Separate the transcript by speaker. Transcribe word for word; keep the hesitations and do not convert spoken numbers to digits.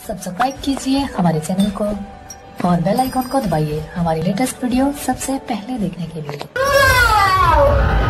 Speaker 1: Subscribe कीजिए हमारे channel को और बेल आइकॉन को दबाइए हमारी लेटेस्ट वीडियो सबसे पहले देखने के लिए।